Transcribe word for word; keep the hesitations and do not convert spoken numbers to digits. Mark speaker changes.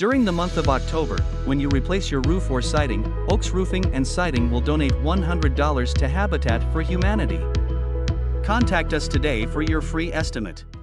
Speaker 1: During the month of October, when you replace your roof or siding, Oaks Roofing and Siding will donate one hundred dollars to Habitat for Humanity. Contact us today for your free estimate.